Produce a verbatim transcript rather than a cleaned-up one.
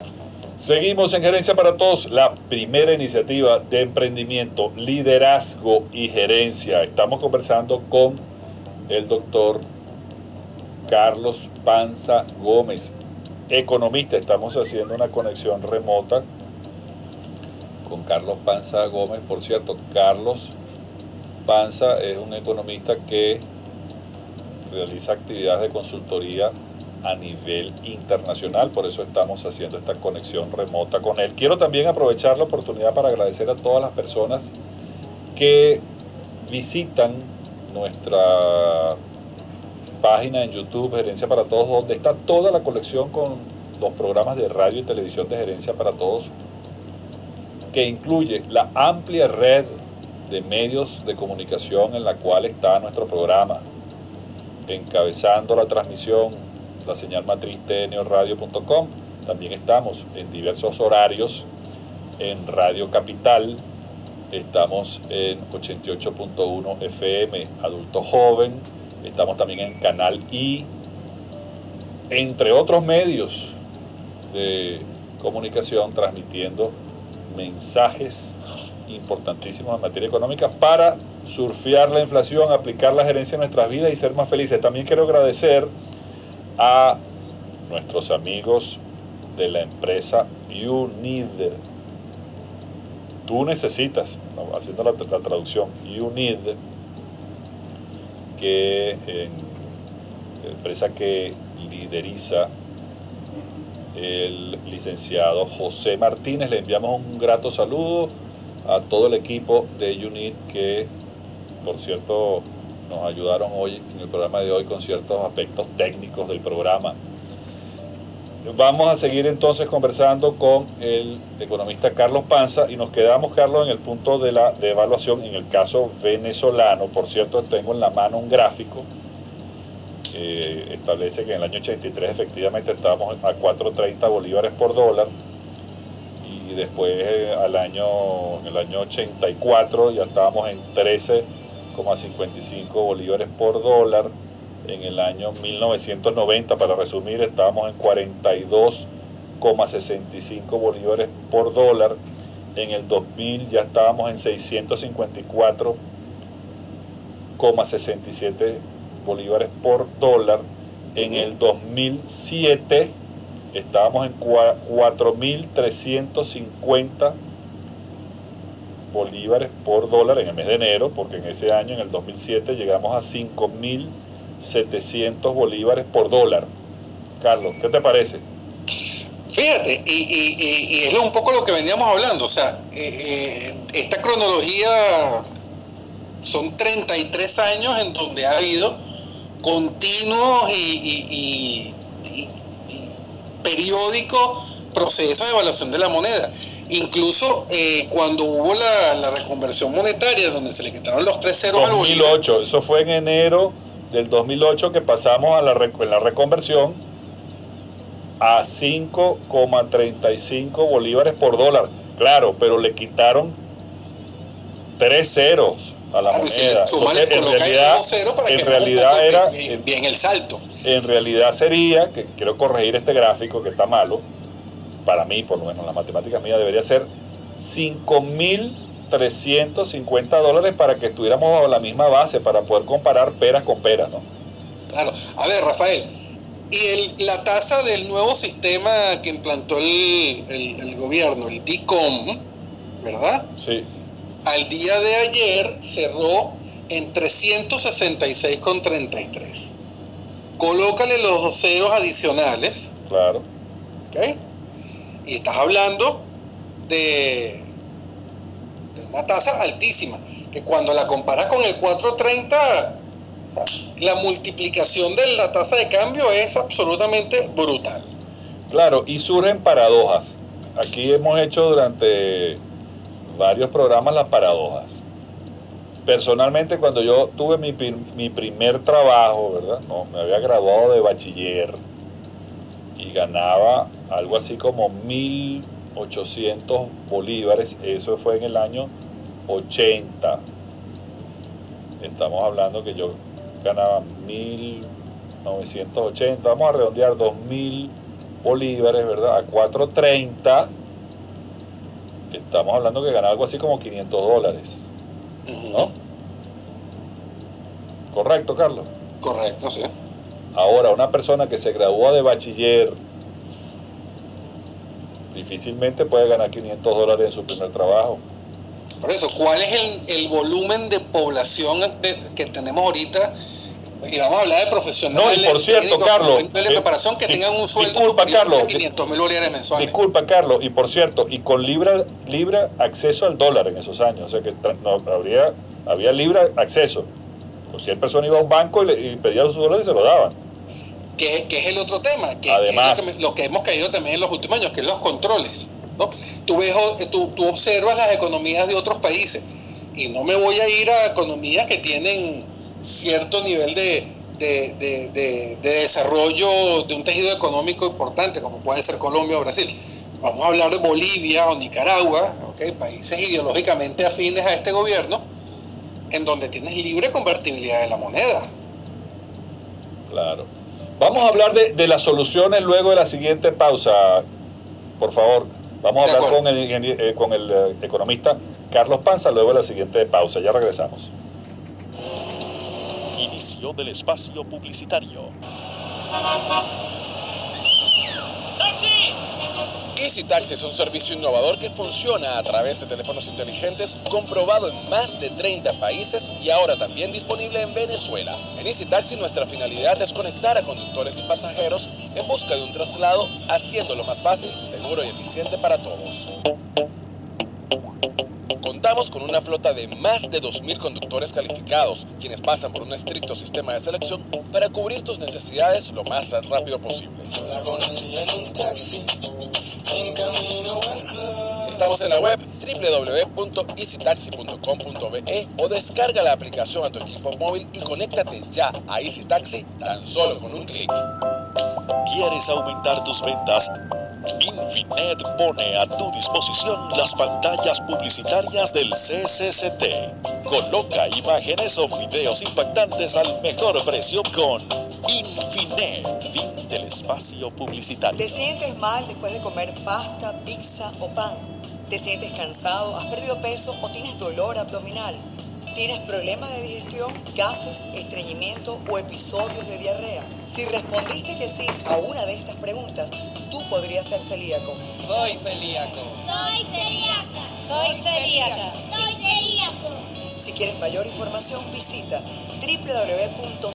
Seguimos en Gerencia para Todos, la primera iniciativa de emprendimiento, liderazgo y gerencia. Estamos conversando con el doctor Carlos Panza Gómez, economista. Estamos haciendo una conexión remota con Carlos Panza Gómez. Por cierto, Carlos Panza es un economista que realiza actividades de consultoría a nivel internacional, por eso estamos haciendo esta conexión remota con él. Quiero también aprovechar la oportunidad para agradecer a todas las personas que visitan nuestra página en YouTube, Gerencia para Todos, donde está toda la colección con los programas de radio y televisión de Gerencia para Todos, que incluye la amplia red de medios de comunicación en la cual está nuestro programa, encabezando la transmisión la señal matriz t n o radio punto com. También estamos en diversos horarios en Radio Capital, estamos en ochenta y ocho punto uno F M adulto joven, estamos también en Canal I, entre otros medios de comunicación, transmitiendo mensajes importantísimos en materia económica para surfear la inflación, aplicar la gerencia en nuestras vidas y ser más felices. También quiero agradecer a nuestros amigos de la empresa You Need. Tú necesitas, haciendo la, la traducción, You Need, que eh, empresa que lideriza el licenciado José Martínez. Le enviamos un grato saludo a todo el equipo de You Need, que por cierto nos ayudaron hoy en el programa de hoy con ciertos aspectos técnicos del programa. Vamos a seguir entonces conversando con el economista Carlos Panza y nos quedamos, Carlos, en el punto de la devaluación en el caso venezolano. Por cierto, tengo en la mano un gráfico que establece que en el año ochenta y tres efectivamente estábamos a cuatro treinta bolívares por dólar, y después al año, en el año ochenta y cuatro ya estábamos en trece coma cincuenta y cinco bolívares por dólar. En el año mil novecientos noventa, para resumir, estábamos en cuarenta y dos coma sesenta y cinco bolívares por dólar. En el dos mil ya estábamos en seiscientos cincuenta y cuatro coma sesenta y siete bolívares por dólar. En el dos mil siete estábamos en cuatro mil trescientos cincuenta bolívares por dólar en el mes de enero, porque en ese año, en el dos mil siete, llegamos a cinco mil setecientos bolívares por dólar. Carlos, ¿qué te parece? Fíjate, y, y, y es un poco lo que veníamos hablando, o sea, eh, esta cronología son treinta y tres años en donde ha habido continuos y, y, y, y, y periódicos procesos de evaluación de la moneda. Incluso eh, cuando hubo la, la reconversión monetaria, donde se le quitaron los tres ceros al bolívar. dos mil ocho, eso fue en enero del dos mil ocho que pasamos a la, en la reconversión a cinco coma treinta y cinco bolívares por dólar. Claro, pero le quitaron tres ceros a la claro, moneda. Si Entonces, en realidad, en realidad era bien, bien el salto. En realidad sería, que quiero corregir este gráfico que está malo, para mí, por lo menos la matemática mía, debería ser cinco mil trescientos cincuenta dólares para que estuviéramos bajo la misma base, para poder comparar peras con peras, ¿no? Claro. A ver, Rafael, y el, la tasa del nuevo sistema que implantó el, el, el gobierno, el D I C O M, ¿verdad? Sí. Al día de ayer cerró en trescientos sesenta y seis coma treinta y tres. Colócale los dos ceros adicionales. Claro. ¿Ok? Y estás hablando de, de una tasa altísima, que cuando la comparas con el cuatro treinta, o sea, la multiplicación de la tasa de cambio es absolutamente brutal. Claro, y surgen paradojas. Aquí hemos hecho durante varios programas las paradojas. Personalmente, cuando yo tuve mi, mi primer trabajo, ¿verdad? No, me había graduado de bachiller y ganaba algo así como mil ochocientos bolívares. Eso fue en el año ochenta. Estamos hablando que yo ganaba mil novecientos ochenta, vamos a redondear dos mil bolívares, ¿verdad? A cuatro treinta, estamos hablando que gana algo así como quinientos dólares, ¿no? ¿Correcto, Carlos? Correcto, sí. Ahora, una persona que se gradúa de bachiller difícilmente puede ganar quinientos dólares en su primer trabajo. Por eso, ¿cuál es el, el volumen de población de, que tenemos ahorita? Y vamos a hablar de profesionales. No, y por cierto, Carlos, de preparación que di, tengan un sueldo disculpa, Carlos, de quinientos mil bolívares mensuales. Disculpa, Carlos, y por cierto, y con libre, libre acceso al dólar en esos años, o sea que no, habría, había libre acceso. Cualquier persona iba a un banco y, le, y pedía los dólares y se lo daban. Que, que es el otro tema, que, Además, que es lo que, lo que hemos caído también en los últimos años, que es los controles, ¿no? Tú, ves, tú, tú observas las economías de otros países, y no me voy a ir a economías que tienen cierto nivel de, de, de, de, de desarrollo de un tejido económico importante, como puede ser Colombia o Brasil. Vamos a hablar de Bolivia o Nicaragua, ¿okay? Países ideológicamente afines a este gobierno, en donde tienes libre convertibilidad de la moneda. Claro. Vamos a hablar de, de las soluciones luego de la siguiente pausa, por favor. Vamos a hablar con el, eh, con el eh, economista Carlos Panza luego de la siguiente pausa. Ya regresamos. Inicio del espacio publicitario. EasyTaxi es un servicio innovador que funciona a través de teléfonos inteligentes, comprobado en más de treinta países y ahora también disponible en Venezuela. En EasyTaxi nuestra finalidad es conectar a conductores y pasajeros en busca de un traslado, haciéndolo más fácil, seguro y eficiente para todos. Contamos con una flota de más de dos mil conductores calificados, quienes pasan por un estricto sistema de selección para cubrir tus necesidades lo más rápido posible. Estamos en la web doble u doble u doble u punto easy taxi punto com punto be o descarga la aplicación a tu equipo móvil y conéctate ya a EasyTaxi tan solo con un clic. ¿Quieres aumentar tus ventas? Infinet pone a tu disposición las pantallas publicitarias del C C C T. Coloca imágenes o videos impactantes al mejor precio con Infinet. Fin del espacio publicitario. ¿Te sientes mal después de comer pasta, pizza o pan? ¿Te sientes cansado, has perdido peso o tienes dolor abdominal? ¿Tienes problemas de digestión, gases, estreñimiento o episodios de diarrea? Si respondiste que sí a una de estas preguntas, tú podrías ser celíaco. Soy celíaco. Soy celíaca. Soy celíaca. Soy celíaco. Si quieres mayor información, visita doble u doble u doble u punto